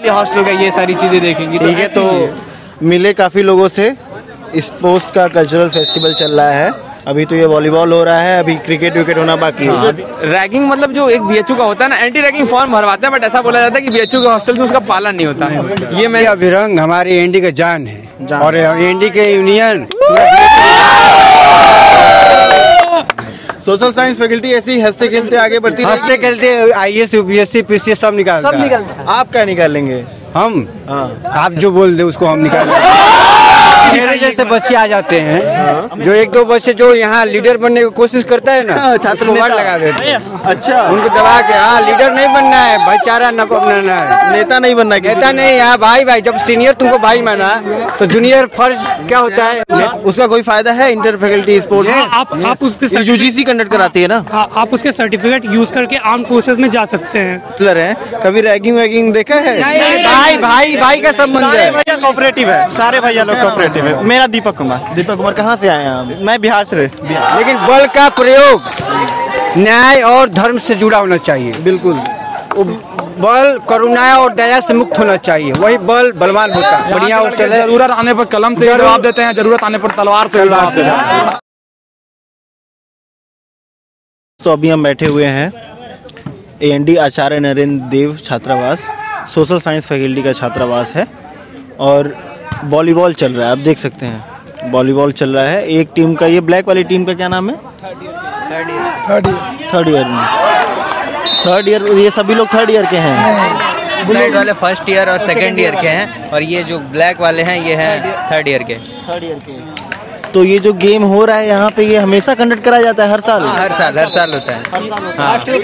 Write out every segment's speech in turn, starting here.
Hostel का ये सारी चीजें देखेंगी। ठीक है, तो मिले काफी लोगों से। इस पोस्ट का कल्चरल फेस्टिवल चल रहा है, अभी तो ये वॉलीबॉल हो रहा है, अभी क्रिकेट विकेट होना बाकी है। रैगिंग मतलब जो एक बीएचयू का होता है ना, एंटी रैगिंग फॉर्म भरवाते हैं, बट ऐसा बोला जाता है कि बीएचयू के हॉस्टल में उसका पालन नहीं होता। ये मैं अभिरंग हमारी एनडी का जान है और एनडी के यूनियन सोशल साइंस फैकल्टी ऐसी हंसते खेलते आगे बढ़ती हंसते खेलते IAS UPSC PCS सब निकालता है। आप क्या निकालेंगे? हम आप जो बोल दे उसको हम निकालेंगे। मेरे जैसे बच्चे आ जाते हैं जो एक दो बच्चे जो यहाँ लीडर बनने की कोशिश करता है ना, छात्र को वार्ड लगा देते हैं। अच्छा, उनको दबा के हाँ लीडर नहीं बनना है, भाईचारा न बनना है, नेता नहीं बनना है, नेता नहीं। यहाँ भाई जब सीनियर तुमको भाई माना तो जूनियर फर्ज क्या होता है? उसका कोई फायदा है? इंटर फैकल्टी स्पोर्ट्स आप उसके UGC कंडक्ट कराती है ना, आप उसके सर्टिफिकेट यूज करके आर्म फोर्सेस में जा सकते हैं। कभी रैगिंग वैगिंग देखा है? भाई का संबंध है। कोऑपरेटिव है, सारे भैया लोग कोऑपरेटिव है। मेरा दीपक कुमार कहाँ से आए हैं आप? मैं बिहार से। लेकिन बल का प्रयोग न्याय और धर्म से जुड़ा होना चाहिए। बिल्कुल, बल करुणा और दया से मुक्त होना चाहिए, वही बल बलवान होता है। बढ़िया हॉस्टल है। जरूरत आने पर कलम से जवाब देते हैं, जरूरत आने पर तलवार से जवाब देते हैं। तो अभी हम बैठे हुए हैं AND आचार्य नरेंद्र देव छात्रावास, सोशल साइंस फैकल्टी का छात्रावास है और वॉलीबॉल चल रहा है। आप देख सकते हैं वॉलीबॉल चल रहा है। एक टीम का, ये ब्लैक वाली टीम का क्या नाम है? Third year. ये सभी लोग थर्ड ईयर के हैं। ब्लैक वाले फर्स्ट ईयर और सेकंड ईयर के हैं, और ये जो ब्लैक वाले हैं ये हैं थर्ड ईयर के। तो ये जो गेम हो रहा है यहाँ पे, ये हमेशा कंडक्ट कराया जाता है? हर साल हर साल होता है। हॉस्टल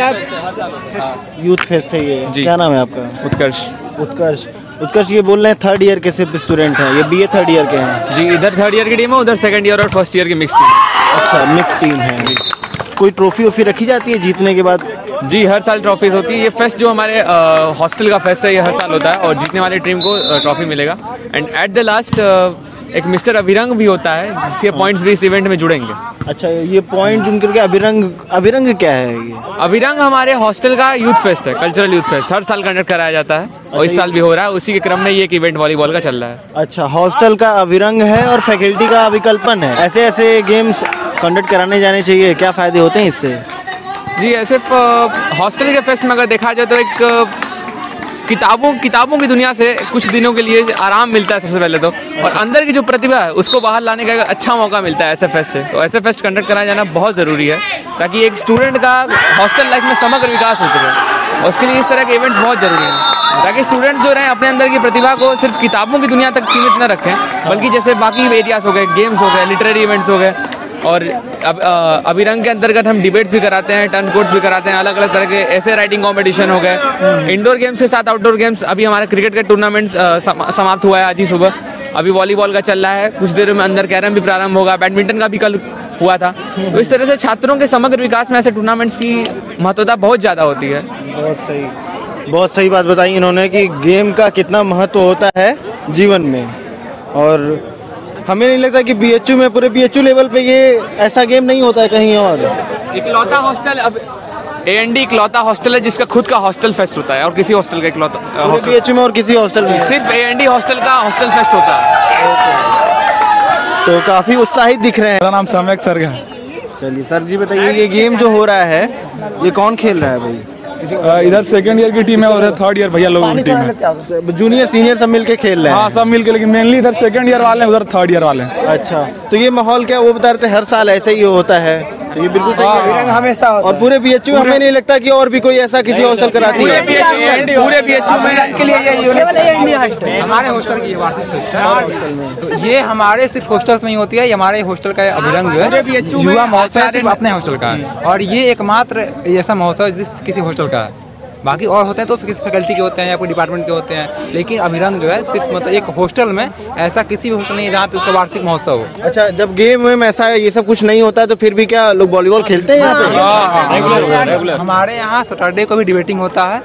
का यूथ फेस्ट है ये। क्या नाम है आपका? उत्कर्ष। ये बोल रहे हैं थर्ड ईयर के सिर्फ स्टूडेंट हैं, ये BA थर्ड ईयर के हैं जी। इधर थर्ड ईयर की टीम है, उधर सेकंड ईयर और फर्स्ट ईयर की मिक्स टीम। अच्छा, मिक्स टीम है। कोई ट्रॉफी वॉफी रखी जाती है जीतने के बाद? जी, हर साल ट्रॉफीज होती है। ये फेस्ट जो हमारे हॉस्टल का फेस्ट है, ये हर साल होता है और जीतने वाली टीम को ट्रॉफी मिलेगा। एंड एट द लास्ट एक मिस्टर अभिरंग भी होता है, जिसके पॉइंट्स भी इस इवेंट में जुड़ेंगे। अच्छा, ये पॉइंट जुड़ करके अभिरंग क्या है ये? अभिरंग हमारे हॉस्टल का यूथ फेस्ट है, कल्चरल यूथ फेस्ट, हर साल कंडक्ट कराया जाता है और इस साल भी हो रहा है। उसी के क्रम में ये एक इवेंट वॉलीबॉल का चल रहा है। अच्छा, हॉस्टल का अभिरंग है और फैकल्टी का अभिकल्पन है। ऐसे गेम्स कंडक्ट कराने जाने चाहिए, क्या फायदे होते हैं इससे? जी, सिर्फ हॉस्टल के फेस्ट में अगर देखा जाए तो एक किताबों की दुनिया से कुछ दिनों के लिए आराम मिलता है सबसे पहले तो, और अंदर की जो प्रतिभा है उसको बाहर लाने का अच्छा मौका मिलता है ऐसे फेस्ट से। तो ऐसे फेस्ट कंडक्ट कराया जाना बहुत ज़रूरी है, ताकि एक स्टूडेंट का हॉस्टल लाइफ में समग्र विकास हो सके। और उसके लिए इस तरह के इवेंट्स बहुत ज़रूरी हैं, ताकि स्टूडेंट्स जो रहें अपने अंदर की प्रतिभा को सिर्फ किताबों की दुनिया तक सीमित न रखें, बल्कि जैसे बाकी एरियाज हो गए, गेम्स हो गए, लिटरेरी इवेंट्स हो गए। और अभिरंग के अंतर्गत हम डिबेट्स भी कराते हैं, टर्न कोर्स भी कराते हैं, अलग अलग तरह के ऐसे राइटिंग कंपटीशन हो गए। इंडोर गेम्स के साथ आउटडोर गेम्स, अभी हमारा क्रिकेट का टूर्नामेंट समाप्त हुआ है आज ही सुबह। अभी वॉलीबॉल का चल रहा है, कुछ देर में अंदर कैरम भी प्रारंभ होगा, बैडमिंटन का भी कल हुआ था। तो इस तरह से छात्रों के समग्र विकास में ऐसे टूर्नामेंट्स की महत्वता बहुत ज़्यादा होती है। बहुत सही बात बताई इन्होंने कि गेम का कितना महत्व होता है जीवन में। और हमें नहीं लगता कि BHU में, पूरे BHU लेवल पे ये ऐसा गेम नहीं होता है कहीं और। इकलौता हॉस्टल, अब AND इकलौता हॉस्टल है जिसका खुद का हॉस्टल फेस्ट होता है, और किसी हॉस्टल का इकलौता BHU में और किसी हॉस्टल में सिर्फ AND हॉस्टल का हॉस्टल फेस्ट होता है। तो काफी उत्साहित दिख रहे हैं। मेरा नाम सम्यक सर है। चलिए सर जी बताइए, ये गेम जो हो रहा है ये कौन खेल रहा है भाई? इधर सेकंड ईयर की टीम है और इधर थर्ड ईयर भैया लोगों की टीम है। जूनियर सीनियर सब मिलके खेल रहे हैं? हाँ, सब मिलके, लेकिन मेनली इधर सेकंड ईयर वाले हैं, उधर थर्ड ईयर वाले हैं। अच्छा, तो ये माहौल क्या, वो बता रहे थे हर साल ऐसे ही होता है, तो ये बिल्कुल सही है। हमेशा और पूरे BHU में हमें नहीं लगता कि और भी कोई ऐसा किसी हॉस्टल कराती है? पूरे BHU में हमारे हॉस्टल की वार्षिक फेस्ट है, तो ये हमारे सिर्फ हॉस्टल्स में ही होती है। ये हमारे हॉस्टल का अभिरंग जो है युवा महोत्सव सिर्फ अपने हॉस्टल का है, और ये एकमात्र ऐसा महोत्सव जिस किसी हॉस्टल का है। बाकी और होते हैं तो किसी फैकल्टी के होते हैं या कोई डिपार्टमेंट के होते हैं, लेकिन अभिरंग जो है सिर्फ मतलब एक हॉस्टल में, ऐसा किसी भी हॉस्टल नहीं है जहाँ पे उसका वार्षिक महोत्सव हो। अच्छा, जब गेम में ऐसा है, ये सब कुछ नहीं होता है तो फिर भी क्या लोग वॉलीबॉल खेलते हैं यहाँ पे? हमारे यहाँ सैटरडे को भी डिबेटिंग होता है,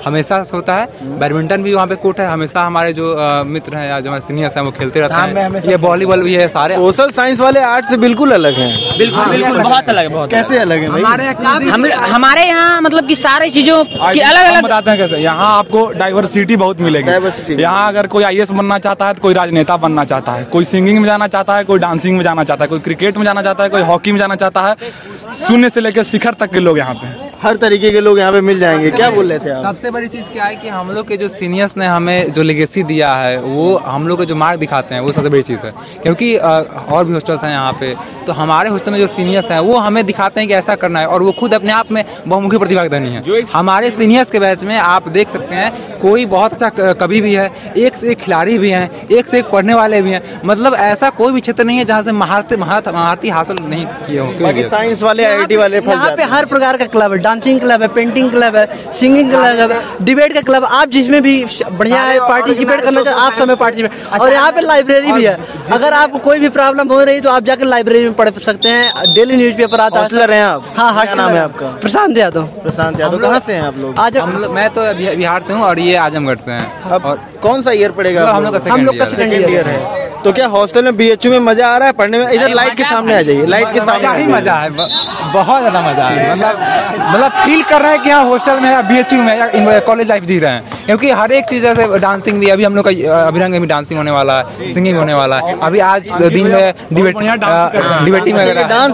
हमेशा से होता है। बैडमिंटन भी वहाँ पे कोर्ट है, हमेशा हमारे जो मित्र हैं या जो हमारे सीनियर्स हैं वो खेलते रहते हैं। ये वॉलीबॉल भी है सारे। सोशल साइंस वाले आर्ट से बिल्कुल अलग हैं। बिल्कुल बिल्कुल बहुत अलग है, बहुत कैसे अलग है भाई? हमारे यहाँ मतलब कि सारी चीजों की अलग अलग बताते हैं कैसे। यहाँ आपको डाइवर्सिटी बहुत मिलेगी। यहाँ अगर कोई IAS बनना चाहता है तो कोई राजनेता बनना चाहता है, कोई सिंगिंग में जाना चाहता है, कोई डांसिंग में जाना चाहता है, कोई क्रिकेट में जाना चाहता है, कोई हॉकी में जाना चाहता है। शून्य से लेकर शिखर तक के लोग यहाँ पे, हर तरीके के लोग यहाँ पे मिल जाएंगे। क्या बोल रहे थे आप? सबसे बड़ी चीज़ क्या है कि हम लोग के जो सीनियर्स ने हमें जो लेगेसी दिया है, वो हम लोग को जो मार्क दिखाते हैं, वो सबसे बड़ी चीज़ है। क्योंकि और भी हॉस्टल्स हैं यहाँ पे, तो हमारे हॉस्टल में जो सीनियर्स हैं वो हमें दिखाते हैं कि ऐसा करना है, और वो खुद अपने आप में बहुमुखी प्रतिभा धनी है। हमारे सीनियर्स के बैच में आप देख सकते हैं कोई बहुत अच्छा कवि भी है, एक से एक खिलाड़ी भी हैं, एक से एक पढ़ने वाले भी हैं। मतलब ऐसा कोई भी क्षेत्र नहीं है जहाँ से महारती हासिल नहीं किए हो। साइंस वाले IIT वाले यहाँ पे हर प्रकार का क्लब है, डांसिंग क्लब है, पेंटिंग क्लब है, सिंगिंग क्लब है, डिबेट का क्लब। आप जिसमें भी बढ़िया है पार्टिसिपेट करना चाहते आप सब पार्टिसिपेट। और यहाँ पे लाइब्रेरी भी है, अगर आपको कोई भी प्रॉब्लम हो रही तो आप जाकर लाइब्रेरी में पढ़ सकते हैं। डेली न्यूज़पेपर आता है। हॉस्टलर हैं आप? हाँ, क्या नाम है आपका? प्रशांत यादव। प्रशांत यादव। कहाँ से हैं आप लोग? मैं तो बिहार से हूँ और ये आजमगढ़ से हैं। अब कौन सा ईयर पड़ेगा? हम लोग का सेकंड ईयर है। तो क्या हॉस्टल में BHU में मजा आ रहा है पढ़ने में? इधर लाइट के सामने आ जाइए, लाइट के सामने ही मजा है, बहुत ज्यादा मजा है। मतलब फील कर रहे हैं कि हाँ हॉस्टल में या BHU में या कॉलेज लाइफ जी रहे हैं। क्योंकि हर एक चीज जैसे डांसिंग भी, अभी हम लोग का अभिरंग में भी डांसिंग होने वाला है, सिंगिंग होने वाला है। अभी आज दिन में डिबेटिंग वगैरह डांस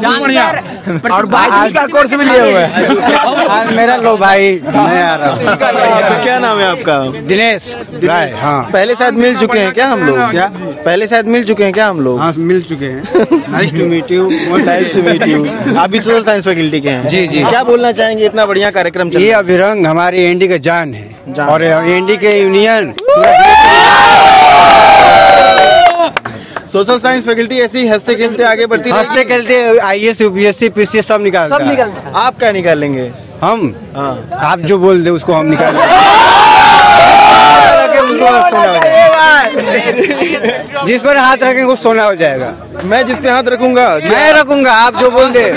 और आज का कोर्स भी लिए हुए हैं। आज मेरा लो भाई मैं आ रहा हूँ। क्या नाम है आपका? दिनेश राय। हाँ, पहले शायद मिल चुके हैं क्या हम लोग? क्या पहले शायद मिल चुके हैं क्या हम लोग? हाँ, मिल चुके हैं। Nice to meet you. Nice to meet you. आप भी सोशल साइंस फैकल्टी के हैं? जी जी। क्या बोलना चाहेंगे? इतना बढ़िया कार्यक्रम चल ये रहा है। अभिरंग हमारी AND का जान है, और AND के यूनियन सोशल साइंस फैकल्टी ऐसी हंसते खेलते आगे बढ़ती रहेगी। हंसते खेलते IAS UPSC PCS सब निकालता है। आप क्या निकालेंगे? हम हाँ, आप जो बोल दे उसको हम निकालेंगे। जिस पर हाथ रखेंगे वो सोना हो जाएगा। मैं जिस पे हाथ रखूंगा मैं रखूंगा, आप जो बोल दे।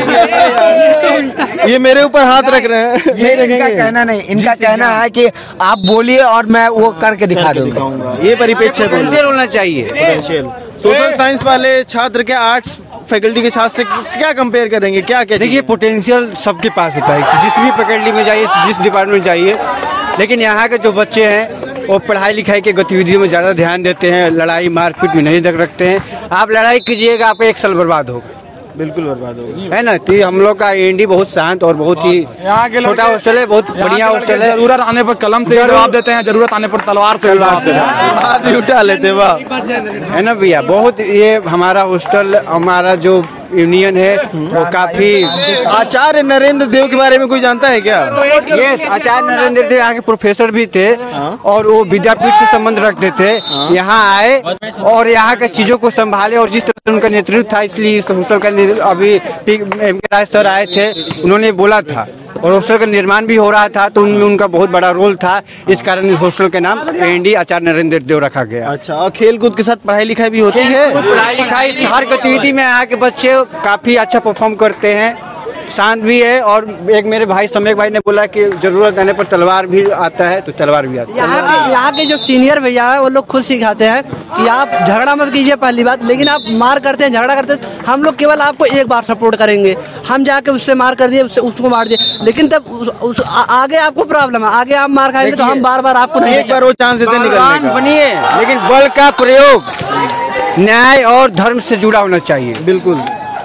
ये मेरे ऊपर हाथ रख रहे हैं। ये इनका कहना नहीं, इनका कहना है कि आप बोलिए और मैं वो करके दिखाऊंगा। ये परिप्रेक्ष्य होना चाहिए। सोशल साइंस वाले छात्र के आर्ट्स फैकल्टी के छात्र से क्या कंपेयर करेंगे? क्या क्या? देखिए, पोटेंशियल सबके पास होता है, जिस भी फैकल्टी में जाइए, जिस डिपार्टमेंट में जाइए। लेकिन यहाँ के जो बच्चे हैं वो पढ़ाई लिखाई के गतिविधियों में ज़्यादा ध्यान देते हैं, लड़ाई मारपीट में नहीं रखते हैं। आप लड़ाई कीजिएगा, आपका 1 साल बर्बाद होगा। बिल्कुल बर्बाद होगा, है ना। तो हम लोग का AND बहुत शांत और बहुत ही छोटा हॉस्टल है, बहुत बढ़िया हॉस्टल है। जरूरत आने पर कलम से जवाब देते हैं, जरूरत आने पर तलवार से जवाब देते हैं। हाथ भी उठा लेते, वाह। है ना भैया, बहुत ये हमारा हॉस्टल, हमारा जो यूनियन है वो काफी। आचार्य नरेंद्र देव के बारे में कोई जानता है क्या? यस, आचार्य नरेंद्र देव यहाँ के प्रोफेसर भी थे और वो विद्यापीठ से संबंध रखते थे। यहाँ आए और यहाँ के चीजों को संभाले, और जिस तरह से उनका नेतृत्व था, इसलिए इस हॉस्टल का अभी MK राय सर आए थे, उन्होंने बोला था, और हॉस्टल का निर्माण भी हो रहा था, तो उनमें उनका बहुत बड़ा रोल था। इस कारण इस हॉस्टल का नाम AND आचार्य नरेंद्र देव रखा गया। अच्छा, और खेल कूद के साथ पढ़ाई लिखाई भी होती है? पढ़ाई लिखाई हर गतिविधि में यहाँ के बच्चे काफी अच्छा परफॉर्म करते हैं, शांत भी है। और एक मेरे भाई सम्यक भाई ने बोला कि जरूरत आने पर तलवार भी आता है, तो तलवार भी आता है। यहाँ के जो सीनियर भैया है वो लोग खुद सिखाते हैं कि आप झगड़ा मत कीजिए, पहली बात। लेकिन आप मार करते हैं, झगड़ा करते हैं, हम लोग केवल आपको एक बार सपोर्ट करेंगे। हम जाके उससे मार कर दिए, उसको मार दिए, लेकिन तब आगे आपको प्रॉब्लम है, आगे आप मार खाएंगे तो हम बार बार आपको नहीं। एक बार वो चांस देते निकलने का। बनिए, लेकिन बल का प्रयोग न्याय और धर्म से जुड़ा होना चाहिए। बिल्कुल,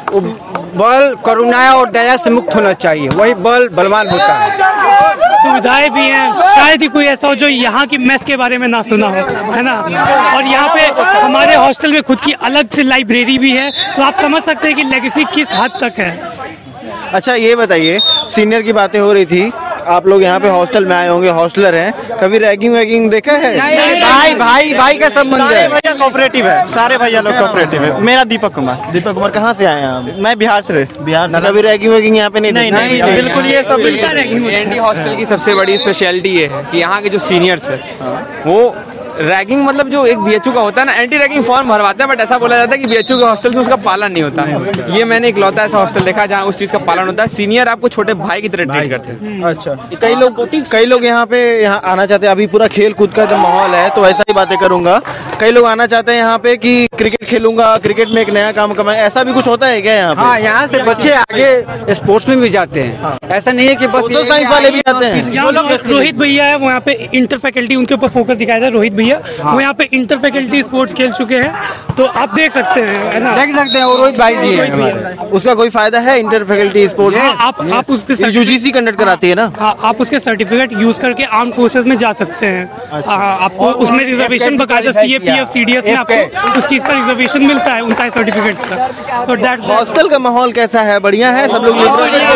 बल करुणा और दया से मुक्त होना चाहिए, वही बल बलवान होता है। सुविधाएं भी हैं, शायद ही कोई ऐसा हो जो यहाँ की मेस के बारे में ना सुना हो, है ना। और यहाँ पे हमारे हॉस्टल में खुद की अलग से लाइब्रेरी भी है, तो आप समझ सकते हैं कि लेगेसी किस हद तक है। अच्छा, ये बताइए, सीनियर की बातें हो रही थी, आप लोग यहाँ पे हॉस्टल में आए होंगे, हॉस्टलर हैं, कभी रैगिंग वैगिंग देखा है? भाई का संबंध है। भैया कोऑपरेटिव है, सारे भैया लोग कोऑपरेटिव है। मेरा दीपक कुमार। कहाँ से आए हैं आप? मैं बिहार से। कभी रैगिंग वैगिंग यहाँ पे नहीं? बिल्कुल, ये सब AND हॉस्टल की सबसे बड़ी स्पेशलिटी ये है कि यहाँ के जो सीनियर्स है वो रैगिंग मतलब जो एक बीएचयू का होता है ना, एंटी रैगिंग फॉर्म भरवाते हैं, बट ऐसा बोला जाता है कि बीएचयू के हॉस्टल से उसका पालन नहीं होता है। ये मैंने इकलौता ऐसा हॉस्टल देखा जहाँ उस चीज का पालन होता है। सीनियर आपको छोटे भाई की तरह ट्रीट करते हैं। अच्छा, कई लोग यहाँ आना चाहते हैं। अभी पूरा खेल कूद का जो माहौल है तो ऐसा ही बातें करूंगा। कई लोग आना चाहते हैं यहाँ पे कि क्रिकेट खेलूंगा, क्रिकेट में एक नया काम कमाए, ऐसा भी कुछ होता है क्या यहाँ पे? हाँ, यहाँ से बच्चे आगे स्पोर्ट्स में भी जाते हैं। ऐसा नहीं है कि बस सोशल साइंस वाले भी जाते हैं। रोहित भैया है वो यहाँ पे इंटर फैकल्टी, उनके ऊपर फोकस दिखाया था। रोहित भैया वो यहाँ पे इंटर फैकल्टी स्पोर्ट्स खेल चुके हैं, तो आप देख सकते हैं, है ना? देख सकते हैं। और रोहित भाई जी है, उसका कोई फायदा है इंटर फैकल्टी स्पोर्ट्स? आप उसके यूजीसी कंडक्ट कराती है ना? हाँ, आप उसके सर्टिफिकेट यूज करके आर्म फोर्सेज में जा सकते हैं। आपको उसमें रिजर्वेशन बकायदा सीएपीएफ सीडीएस में आपको उस चीज का रिजर्वेशन मिलता है, उनका सर्टिफिकेट का। तो दैट हॉस्टल का माहौल कैसा है? बढ़िया है? सब लोग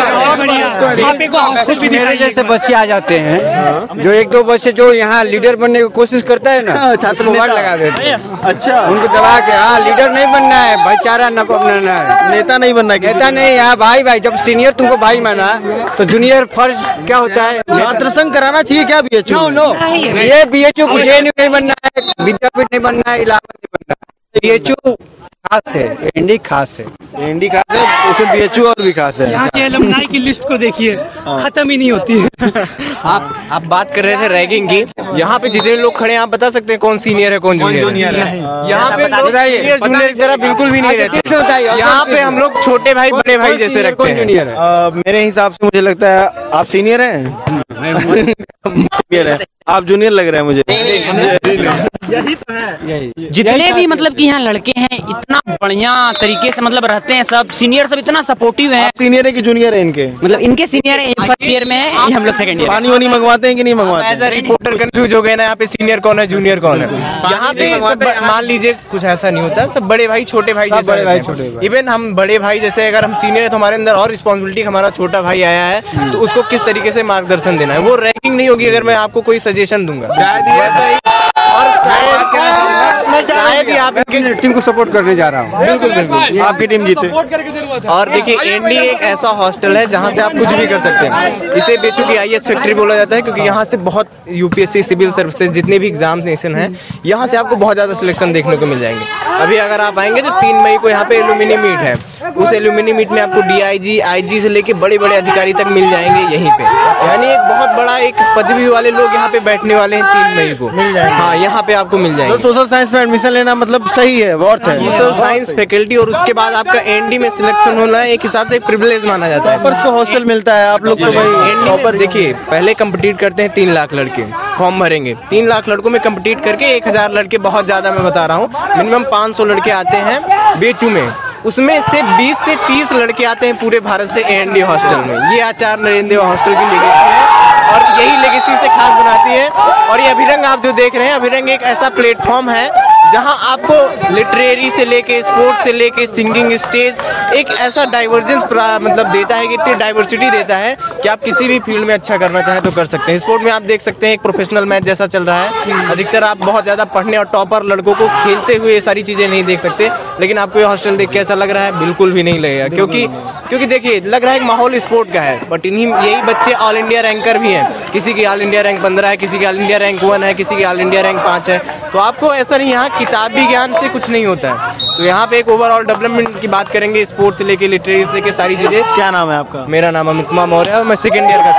जैसे बच्चे आ जाते हैं, जो एक दो बच्चे जो यहाँ लीडर बनने की कोशिश करता है ना, छात्र लोग लगा देते हैं। अच्छा, उनको दबा के, हाँ लीडर नहीं बनना है, भाईचारा न बनना है, नेता नहीं बनना है, नेता नहीं। यहाँ भाई भाई, जब सीनियर तुमको भाई माना तो जूनियर फर्ज क्या होता है? छात्र संघ कराना चाहिए क्या बीएचयू? नो, ये बीएचयू को जेएनयू नहीं बनना है, विद्यापीठ नहीं बनना है, इलाहाबाद नहीं बनना है। बीएचयू खास है, एनडी खास है, एनडी खास है, उसमें बीएचयू और भी खास है। यहाँ के एलुमनाई की लिस्ट को देखिए, खत्म ही नहीं होती है। आप बात कर रहे थे रैगिंग की। यहाँ पे जितने लोग खड़े हैं आप बता सकते हैं कौन सीनियर है कौन जूनियर है? यहाँ पे लोग सीनियर जूनियर की तरह बिल्कुल भी नहीं रहते। यहाँ पे हम लोग छोटे भाई बड़े भाई जैसे रखते हैं। मेरे हिसाब से मुझे लगता है आप सीनियर हैं। सीनियर है, आप जूनियर लग रहे हैं मुझे। यही तो है। जितने भी मतलब कि यहाँ लड़के हैं इतना बढ़िया तरीके से मतलब रहते हैं, सब सीनियर सब इतना सपोर्टिव है। सीनियर है कि जूनियर है इनके? मतलब इनके सीनियर है, फर्स्ट ईयर में है, हम लोग सेकंड ईयर। पानी वानी मंगवाते हैं कि नहीं मंगवाते? एज अ रिपोर्टर कंफ्यूज हो गए ना, यहाँ पे सीनियर कौन है जूनियर कौन है। यहाँ पे सब मान लीजिए कुछ ऐसा नहीं होता, सब बड़े भाई छोटे भाई जैसे। इवन हम बड़े भाई जैसे अगर हम सीनियर है तो हमारे अंदर और रिस्पॉन्सिबिलिटी, हमारा छोटा भाई आया है तो उसको किस तरीके से मार्गदर्शन देना है। वो रैगिंग नहीं होगी अगर मैं आपको कोई सजेशन दूंगा वैसा ही। और शायद ही आप इनकी टीम को सपोर्ट करने जा रहा हूँ। बिल्कुल बिल्कुल, आपकी टीम जीते। और देखिए एनडी एक ऐसा हॉस्टल है जहाँ से आप कुछ भी कर सकते हैं। इसे बेचू की आईएएस फैक्ट्री बोला जाता है क्योंकि यहाँ से बहुत यूपीएससी सिविल सर्विसेज जितने भी एग्जामिनेशन हैं यहाँ से आपको बहुत ज़्यादा सिलेक्शन देखने को मिल जाएंगे। अभी अगर आप आएंगे तो 3 मई को यहाँ पे एल्यूमिनी मीट है। उस एल्यूमिनी मीट में आपको डीआईजी आईजी से लेके बड़े बड़े अधिकारी तक मिल जाएंगे यहीं पे। यानी एक बहुत बड़ा एक पदवी वाले लोग यहाँ पे बैठने वाले हैं 3 मई को। हाँ, यहाँ पे आपको मिल जाएंगे। तो सोशल साइंस में एडमिशन लेना मतलब सही है, वर्थ है। सोशल साइंस फैकल्टी और उसके बाद आपका एनडी में सिलेक्शन होना एक हिसाब से एक प्रिविलेज माना जाता है। पर उसको हॉस्टल मिलता है, आप लोग तो भाई एनडी देखिए पहले कम्पिटिट करते हैं 3 लाख लड़के, फॉर्म भरेंगे 3 लाख लड़कों में कम्पिटिट करके 1000 लड़के, बहुत ज्यादा मैं बता रहा हूँ, मिनिमम 500 लड़के आते हैं बीएचयू में। उसमें से 20 से 30 लड़के आते हैं पूरे भारत से एनडी हॉस्टल में। ये आचार्य नरेंद्र देव हॉस्टल की लेगेसी है और यही लेगेसी से खास बनाती है। और ये अभिरंग आप जो देख रहे हैं, अभिरंग एक ऐसा प्लेटफॉर्म है जहां आपको लिटरेरी से लेके स्पोर्ट्स से लेके सिंगिंग स्टेज एक ऐसा डाइवर्जेंस मतलब देता है कि इतनी डाइवर्सिटी देता है कि आप किसी भी फील्ड में अच्छा करना चाहें तो कर सकते हैं। स्पोर्ट में आप देख सकते हैं एक प्रोफेशनल मैच जैसा चल रहा है। अधिकतर आप बहुत ज़्यादा पढ़ने और टॉपर लड़कों को खेलते हुए ये सारी चीज़ें नहीं देख सकते, लेकिन आपको ये हॉस्टल देख के ऐसा लग रहा है? बिल्कुल भी नहीं लगेगा, क्योंकि देखिए लग रहा है कि माहौल स्पोर्ट का है, बट यही बच्चे ऑल इंडिया रैंकर भी हैं। किसी की ऑल इंडिया रैंक 15 है, किसी की ऑल इंडिया रैंक 1 है, किसी की ऑल इंडिया रैंक 5 है। तो आपको ऐसा नहीं, यहाँ किताबी ज्ञान से कुछ नहीं होता है। तो यहाँ पे एक ओवरऑल डेवलपमेंट की बात करेंगे, स्पोर्ट्स से लेके लिटरेरी से लेके सारी चीज़ें। क्या नाम है आपका? मेरा नाम अमित कुमार मौर्य है, मैं सेकेंड ईयर का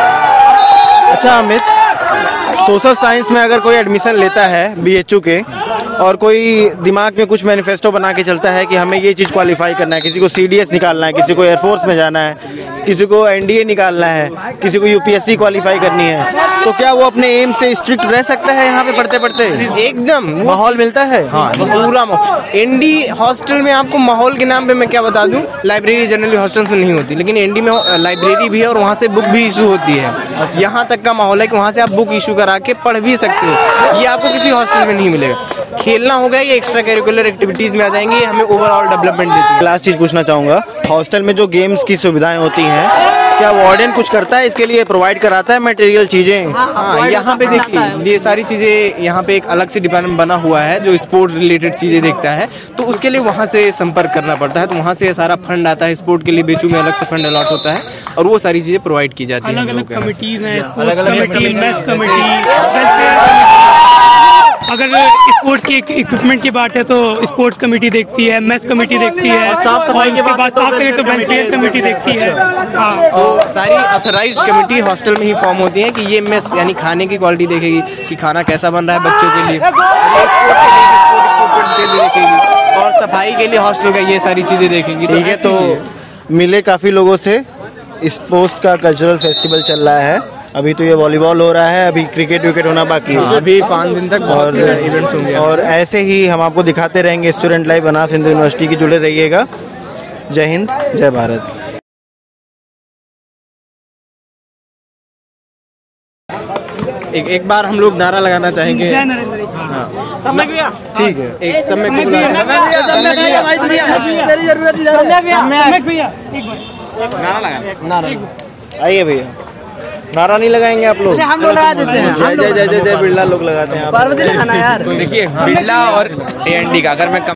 छात्र। अच्छा अमित, सोशल साइंस में अगर कोई एडमिशन लेता है बीएचयू के और कोई दिमाग में कुछ मैनिफेस्टो बना के चलता है कि हमें ये चीज़ क्वालिफाई करना है, किसी को सीडीएस निकालना है, किसी को एयरफोर्स में जाना है, किसी को एनडीए निकालना है, किसी को यूपीएससी क्वालिफाई करनी है, तो क्या वो अपने एम से स्ट्रिक्ट रह सकता है यहाँ पे पढ़ते पढ़ते? एकदम माहौल मिलता है। हाँ, पूरा एनडी हॉस्टल में आपको माहौल के नाम पे मैं क्या बता दूं, लाइब्रेरी जनरली हॉस्टल्स में नहीं होती, लेकिन एनडी में लाइब्रेरी भी है और वहाँ से बुक भी इशू होती है। यहाँ तक का माहौल है कि वहाँ से आप बुक इशू करा के पढ़ भी सकते हो। ये आपको किसी हॉस्टल में नहीं मिलेगा। खेलना होगा, ये एक्स्ट्रा करिकुलर एक्टिविटीज में आ जाएंगे, ये हमें ओवरऑल डेवलपमेंट देती है। लास्ट चीज पूछना चाहूंगा, हॉस्टल में जो गेम्स की सुविधाएं होती हैं, क्या वार्डन कुछ करता है इसके लिए, प्रोवाइड कराता है मटेरियल चीजें? हाँ, यहाँ पे देखिए ये सारी चीजें, यहाँ पे एक अलग से डिपार्टमेंट बना हुआ है जो स्पोर्ट्स रिलेटेड चीजें देखता है, तो उसके लिए वहाँ से संपर्क करना पड़ता है। तो वहाँ से सारा फंड आता है, स्पोर्ट के लिए बीएचयू में अलग से फंड अलॉट होता है और वो सारी चीजें प्रोवाइड की जाती है। अलग अलग कमिटीज हैं, अलग अलग अगर स्पोर्ट्स के इक्विपमेंट की बात है तो स्पोर्ट्स कमेटी देखती है, मेस कमेटी देखती है, और साफ सफाई के बाद साफ सफाई तो वेलफेयर कमेटी देखती है। और सारी ऑथराइज्ड कमेटी हॉस्टल में ही फॉर्म होती है कि ये मेस यानी खाने की क्वालिटी देखेगी कि खाना कैसा बन रहा है बच्चों के लिए, स्पोर्ट के लिए स्पोर्ट इक्विपमेंट से देखेगी, और सफाई के लिए हॉस्टल का ये सारी चीज़ें देखेंगी। ठीक है, तो मिले काफ़ी लोगों से। स्पोर्ट्स का कल्चरल फेस्टिवल चल रहा है, अभी तो ये वॉलीबॉल हो रहा है, अभी क्रिकेट विकेट होना बाकी है। अभी 5 दिन तक बहुत इवेंट्स होंगे और ऐसे ही हम आपको दिखाते रहेंगे student live Banaras Hindu university की। जुड़े रहिएगा। जय हिंद, जय भारत। एक बार हम लोग नारा लगाना चाहेंगे। सम्यक भैया, ठीक है, एक सम्यक को बुला सम्यक भैया एक बार आइए भैया। नारा नहीं लगाएंगे आप लोग? हम लोग लगा देते हैं। जय जय जय जय जय बिरला लोग लगाते हैं। पार्वती लगाना यार। देखिए बिरला और AND का अगर मैं